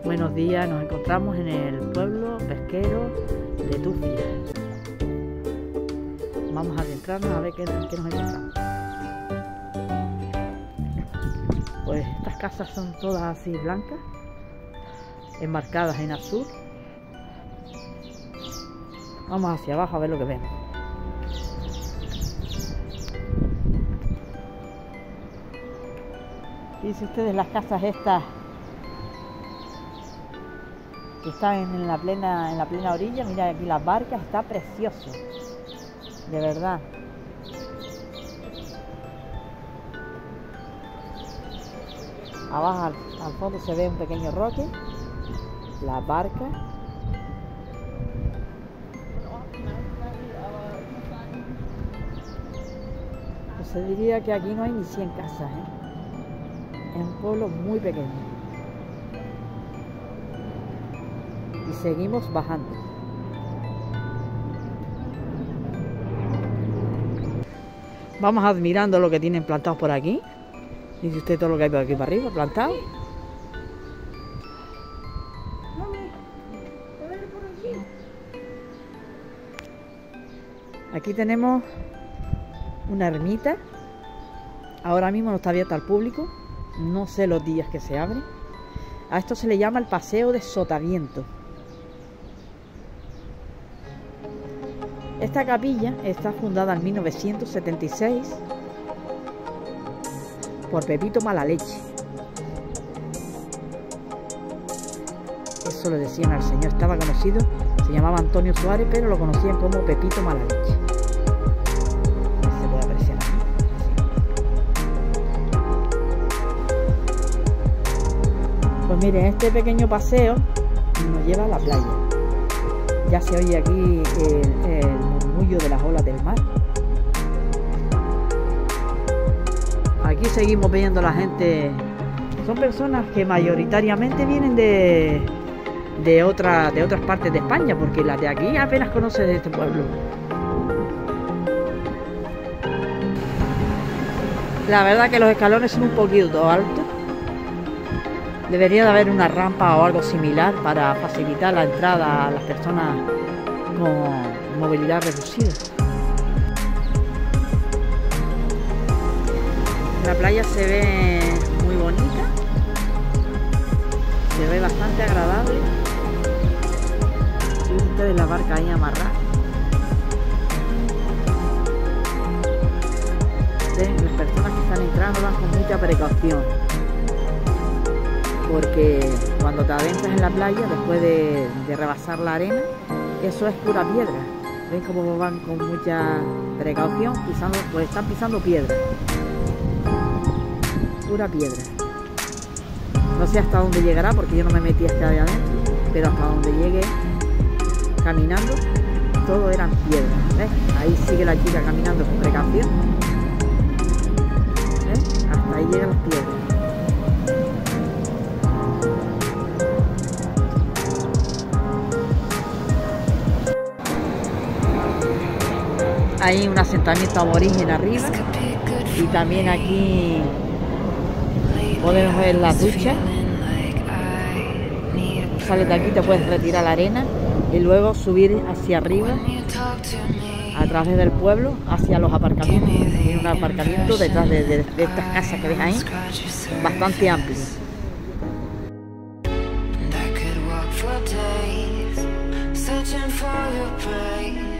Buenos días, nos encontramos en el pueblo pesquero de Tufia. Vamos a adentrarnos a ver qué nos encontramos. Pues estas casas son todas así blancas, enmarcadas en azul. Vamos hacia abajo a ver lo que vemos. Fíjense ustedes las casas estas que están en la plena orilla. Mira aquí las barcas, está precioso, de verdad. Abajo al fondo se ve un pequeño roque, las barcas. Pues se diría que aquí no hay ni 100 casas, Es un pueblo muy pequeño. Y seguimos bajando. Vamos admirando lo que tienen plantados por aquí. Dice usted todo lo que hay por aquí para arriba, plantado. Aquí tenemos una ermita. Ahora mismo no está abierta al público. No sé los días que se abre. A esto se le llama el Paseo de Sotavento. Esta capilla está fundada en 1976 por Pepito Malaleche. Eso le decían al señor, estaba conocido, se llamaba Antonio Suárez, pero lo conocían como Pepito Malaleche. Se puede apreciar aquí. Pues miren, este pequeño paseo nos lleva a la playa. Ya se oye aquí el murmullo de las olas del mar. Aquí seguimos viendo la gente. Son personas que mayoritariamente vienen de otras partes de España, porque las de aquí apenas conocen de este pueblo. La verdad que los escalones son un poquito altos. Debería de haber una rampa o algo similar para facilitar la entrada a las personas con movilidad reducida. La playa se ve muy bonita, se ve bastante agradable. Miren ustedes la barca ahí amarrada. Las personas que están entrando van con mucha precaución, porque cuando te adentras en la playa, después de rebasar la arena, eso es pura piedra. ¿Ven cómo van con mucha precaución? Pisando, pues están pisando piedra. Pura piedra. No sé hasta dónde llegará, porque yo no me metí hasta allá adentro, pero hasta donde llegué caminando, todo eran piedras. ¿Ves? Ahí sigue la chica caminando con precaución. ¿Ves? Hasta ahí llegan las piedras. Hay un asentamiento aborigen arriba, y también aquí podemos ver la ducha. Sales de aquí, te puedes retirar la arena y luego subir hacia arriba a través del pueblo hacia los aparcamientos. Hay un aparcamiento detrás de estas casas que ves ahí, bastante amplio. Searching for your praise.